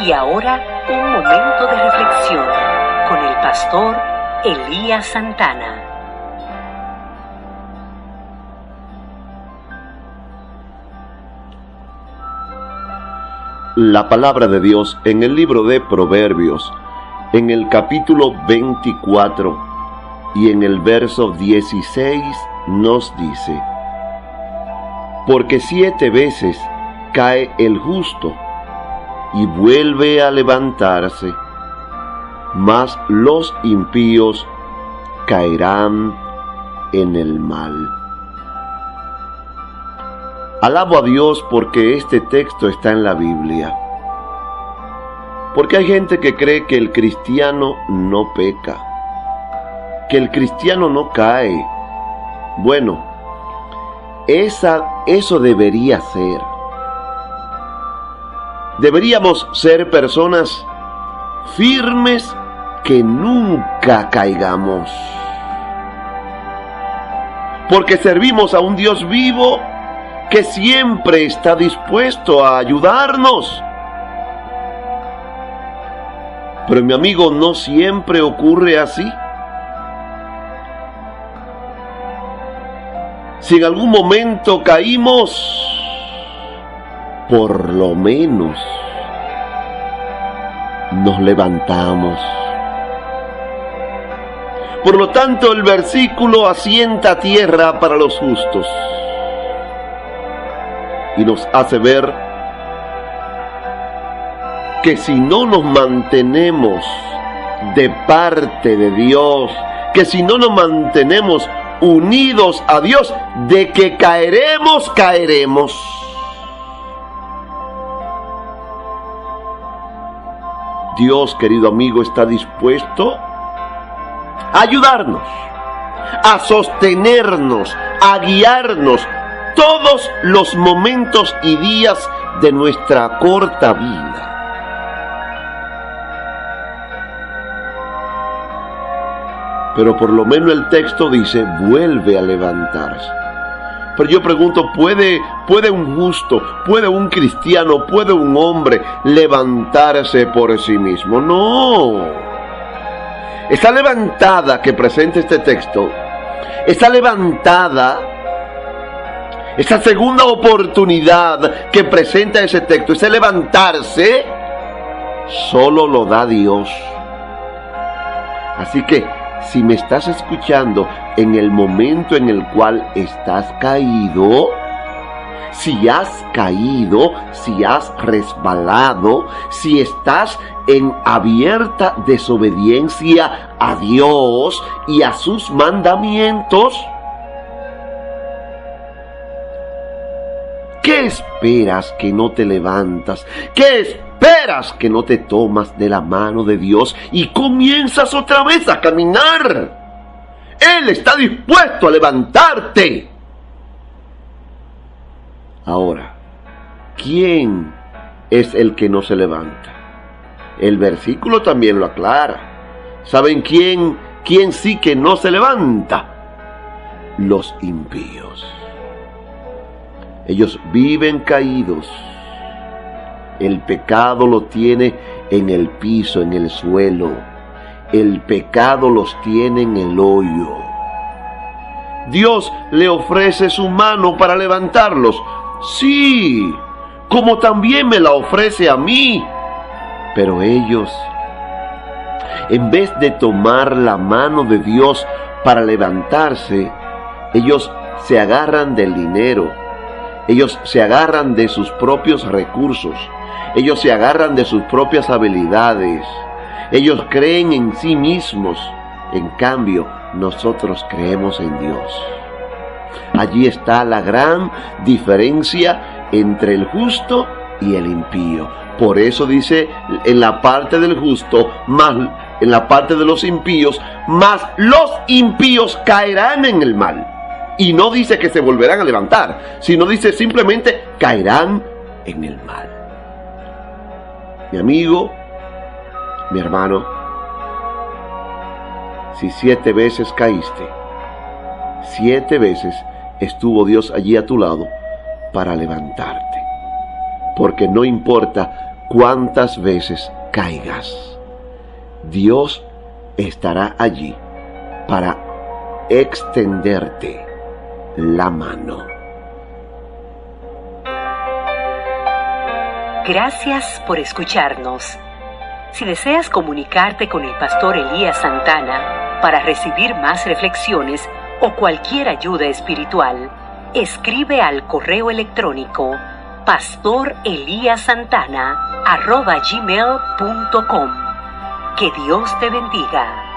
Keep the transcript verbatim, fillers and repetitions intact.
Y ahora, un momento de reflexión con el pastor Elías Santana. La palabra de Dios en el libro de Proverbios, en el capítulo veinticuatro y en el verso dieciséis nos dice: porque siete veces cae el justo y vuelve a levantarse, mas los impíos caerán en el mal. Alabo a Dios porque este texto está en la Biblia. Porque hay gente que cree que el cristiano no peca, que el cristiano no cae. Bueno, esa, eso debería ser. Deberíamos ser personas firmes que nunca caigamos. Porque servimos a un Dios vivo que siempre está dispuesto a ayudarnos. Pero mi amigo, no siempre ocurre así. Si en algún momento caímos, por lo menos nos levantamos. Por lo tanto, el versículo asienta tierra para los justos y nos hace ver que si no nos mantenemos de parte de Dios, que si no nos mantenemos unidos a Dios, de que caeremos, caeremos. Dios, querido amigo, está dispuesto a ayudarnos, a sostenernos, a guiarnos todos los momentos y días de nuestra corta vida. Pero por lo menos el texto dice, vuelve a levantarse. Pero yo pregunto, ¿puede, puede un justo, puede un cristiano, puede un hombre levantarse por sí mismo? No. Esta levantada que presenta este texto, esta levantada, esta segunda oportunidad que presenta ese texto, ese levantarse, solo lo da Dios. Así que, si me estás escuchando en el momento en el cual estás caído, si has caído, si has resbalado, si estás en abierta desobediencia a Dios y a sus mandamientos, ¿qué esperas que no te levantas? ¿Qué esperas que no te tomas de la mano de Dios y comienzas otra vez a caminar? Él está dispuesto a levantarte. Ahora, ¿quién es el que no se levanta? El versículo también lo aclara. ¿Saben quién, quién sí que no se levanta? Los impíos. Ellos viven caídos. El pecado lo tiene en el piso, en el suelo. El pecado los tiene en el hoyo. Dios le ofrece su mano para levantarlos. Sí, como también me la ofrece a mí. Pero ellos, en vez de tomar la mano de Dios para levantarse, ellos se agarran del dinero. Ellos se agarran de sus propios recursos. Ellos se agarran de sus propias habilidades. Ellos creen en sí mismos. En cambio, nosotros creemos en Dios. Allí está la gran diferencia entre el justo y el impío. Por eso dice en la parte del justo, más en la parte de los impíos, más los impíos caerán en el mal. Y no dice que se volverán a levantar, sino dice simplemente caerán en el mal. Mi amigo, mi hermano, si siete veces caíste, siete veces estuvo Dios allí a tu lado para levantarte. Porque no importa cuántas veces caigas, Dios estará allí para extenderte la mano. Gracias por escucharnos. Si deseas comunicarte con el pastor Elías Santana para recibir más reflexiones o cualquier ayuda espiritual, escribe al correo electrónico pastoreliasantana arroba gmail punto com. Que Dios te bendiga.